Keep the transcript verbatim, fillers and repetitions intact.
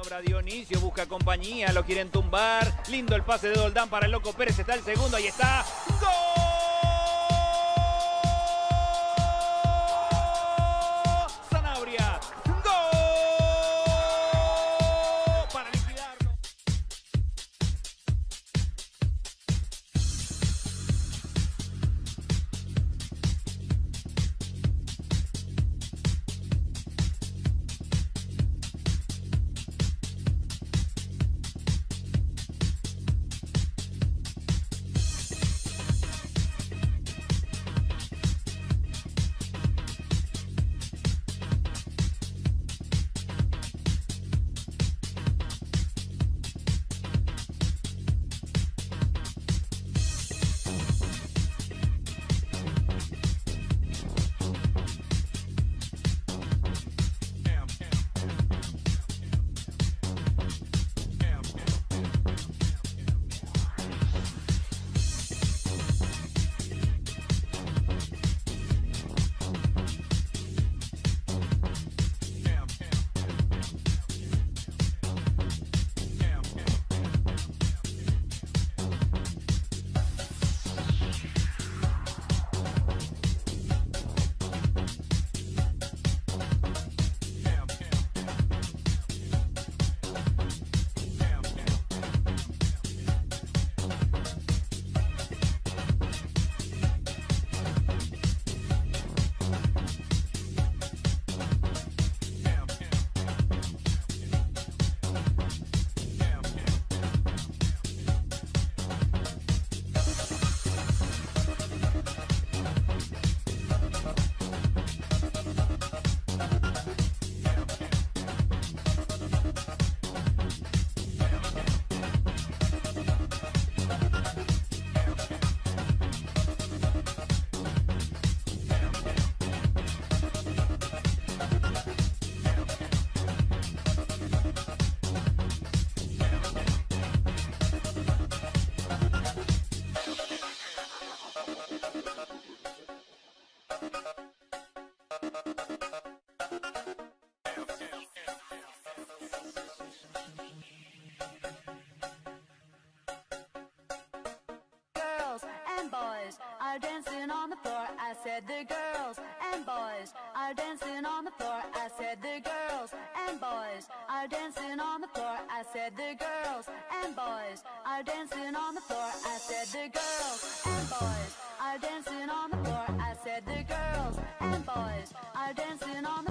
Ahora Dionisio busca compañía, lo quieren tumbar. Lindo el pase de Doldán para el Loco Pérez, está el segundo, ahí está. ¡Gol! Sanabria, ¡gol! Para liquidarlo. Boys are dancing on the floor. I said the girls and boys are dancing on the floor. I said the girls and boys are dancing on the floor. I said the girls and boys are dancing on the floor. I said the girls and boys are dancing on the floor. I said the girls and boys are dancing on the floor.